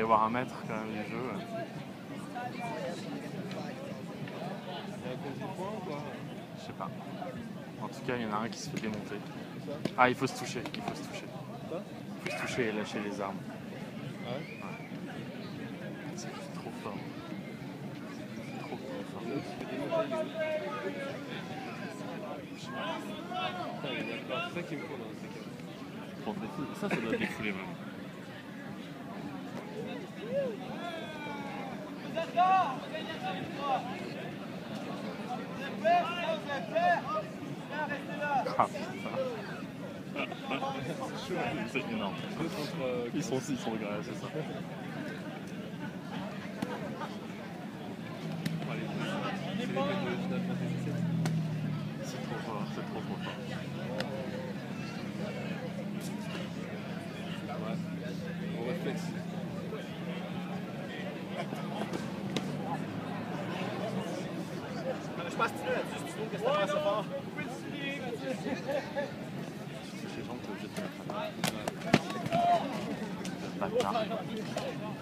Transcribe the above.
avoir un maître quand même du jeu. Je sais pas. En tout cas, il y en a un qui se fait démonter. Ah, il faut se toucher. Il faut se toucher. Il faut se toucher et lâcher les armes. Ah ouais? C'est trop fort. C'est trop fort. C'est ça qui me faut dans ces cas. Pour te défouler. Ça doit te défouler vraiment. Ah putain. C'est énorme. Ils sont regarde, c'est ça. C'est trop fort, c'est trop fort. Ouais, on réflexe. Je passe tu trouves que ça passe fort. Ces gens que je te bâtard.